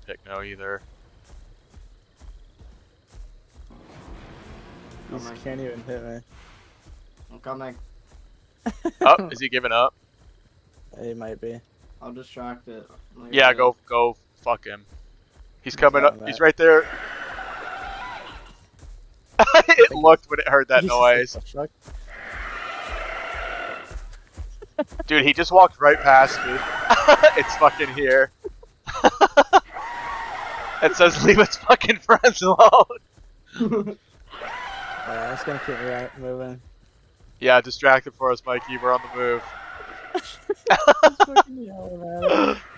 Pycno either. You can't even hit me. I'm coming. Oh, is he giving up? He might be. I'll distract it. Like Yeah, that. go fuck him. He's coming up. that. He's right there. It looked when it heard that noise. Dude, he just walked right past me. It's fucking here. It says leave its fucking friends alone. Yeah, that's gonna keep me moving. Yeah, distracted for us, Mikey. We're on the move. Fucking yelling at him.